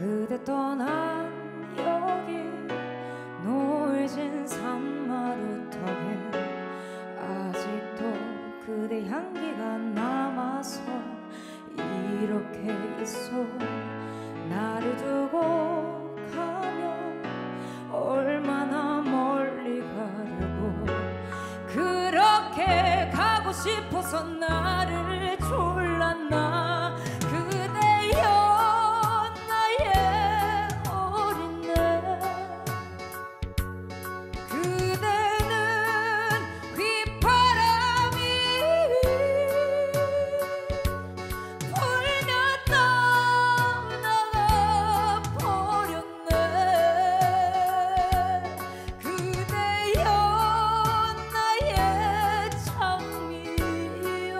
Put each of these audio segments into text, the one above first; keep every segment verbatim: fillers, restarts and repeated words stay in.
그대 떠난 여기 노을진 산마루턱에 아직도 그대 향기가 남아서 이렇게 있어. 나를 두고 가면 얼마나 멀리 가려고 그렇게 가고 싶어서 나를 졸랐나. 그대여 나의 어린애, 그대는 휘바람이 불면 떠나가 버렸네. 그대여 나의 장미여.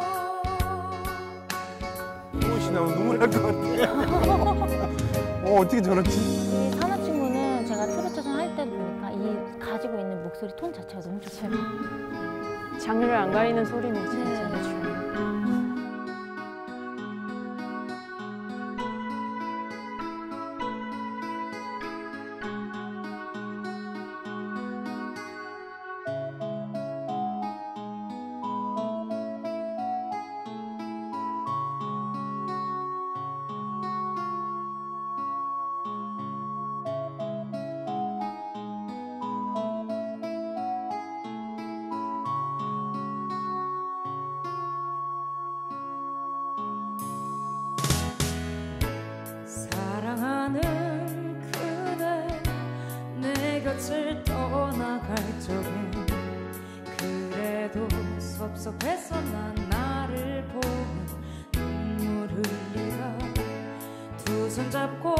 무엇이 나오면 눈물 날 것 같아. 어, 어떻게 저렇지? 이 사나 친구는 제가 트로트전 할 때 보니까 이 가지고 있는 목소리 톤 자체가 너무 좋아요. 장르를 안 가리는 소리네 진짜. 네. 사랑하는 그대 내 곁을 떠나갈 적엔 그래도 섭섭했어. 난 나를 보며 눈물 흘리다 두 손 잡고